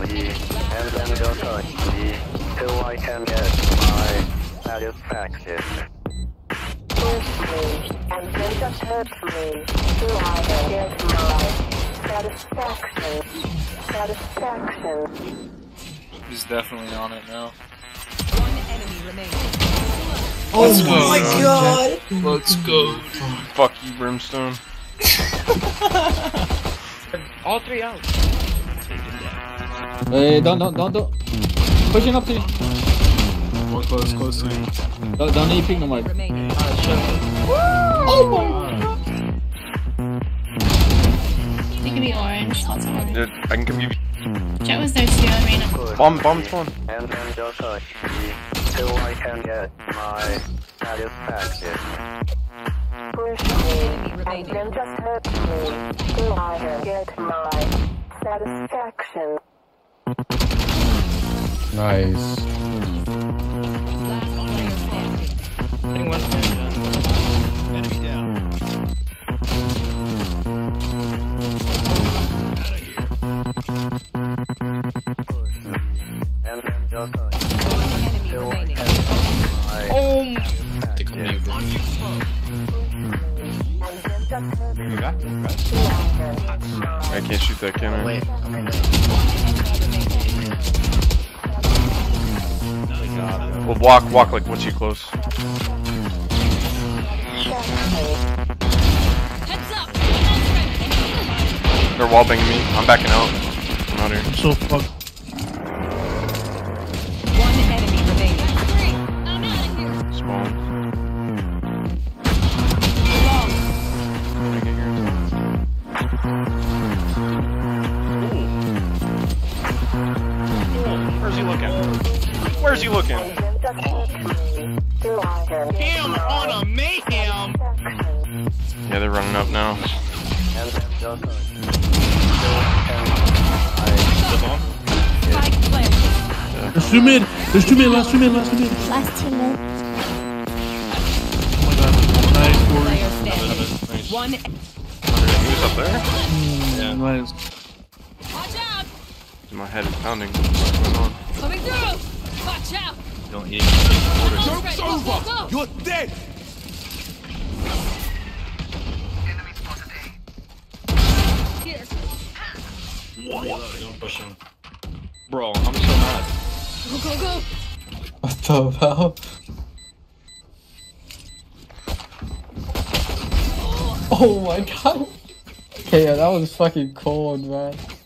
and then go touch me till I can get my satisfaction. Push me, and then just hurt me till I can get my satisfaction. He's definitely on it now. One enemy remaining. Let's go. Oh my god! Let's go. Fuck you, Brimstone. All three out. Hey, don't. Pushing up to you. More close to me. Don't need ping no more. Remaining. Oh my god! It could be orange. Lots of orange. Dude, I can give you. Jet was there too. I mean, Bomb spawn. And then go touch me till I can get my satisfaction. Push me, and then just hurt me till I can get my satisfaction. Nice. Last player standing. Hitting one man. Enemy down. And then go touch One enemy till I remaining. can get my Tickle me, bro. I can't shoot that, can I? Wait, Well, walk like once you close. Heads up. They're wallbanging me. I'm backing out. I'm out here. I'm so fucked. One enemy remaining. Spawn. Where's he looking? Where's he looking? Him on a Mayhem. Yeah, they're running up now. and then go touch Spike planted. There's two mid! There's two mid, last two mid. last 2 minutes. Oh my god. Nice, Corey. Player standing. Nice. One. Who's up there? Yeah. Nice. Watch out. My head is pounding. What's going on? Coming through. Watch out. Don't eat. Joke's over. You're dead. Here. Don't push him. Bro, I'm so mad. Go. What the hell? Oh my god. Okay, yeah, that was fucking cold, man.